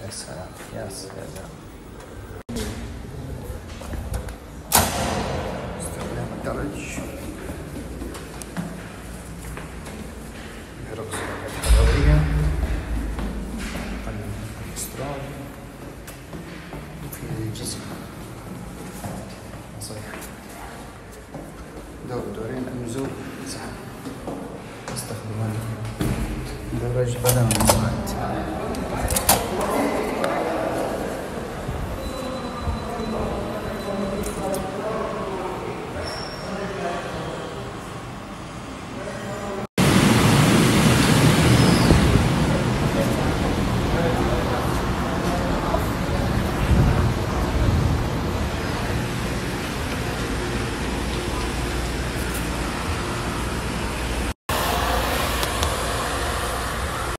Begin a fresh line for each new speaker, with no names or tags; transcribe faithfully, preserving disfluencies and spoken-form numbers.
يا سلام يا سلام. استخدام الدرج، يحرق السرعات الحرارية، يقلل الكوليسترول، مفيد للجسم. نصيحة دور دورين النزول سهل، استخدم الدرج بدل من الصعد.